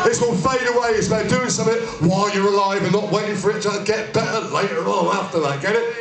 This will fade away. It's about doing something while you're alive and not waiting for it to get better later on after that. Get it?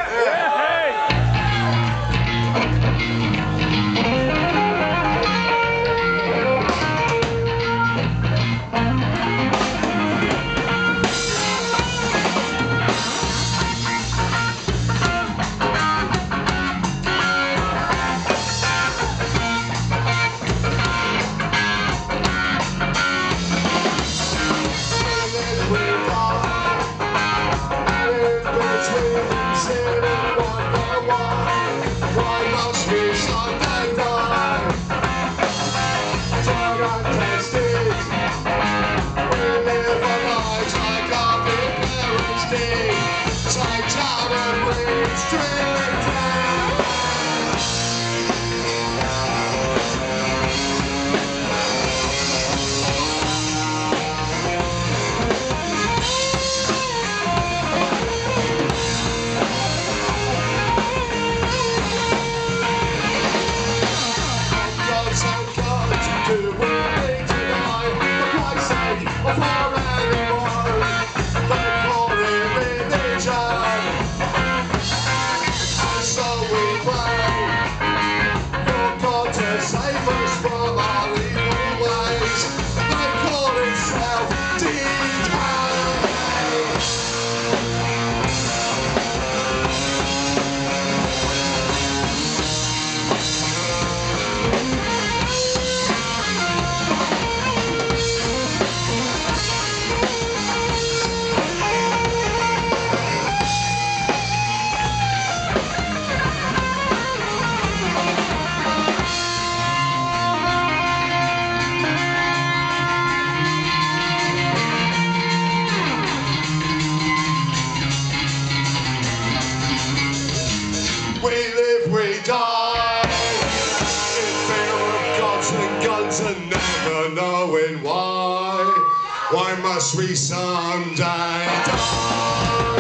We live, we die, in fear of gods and guns and never knowing why. Why must we someday die?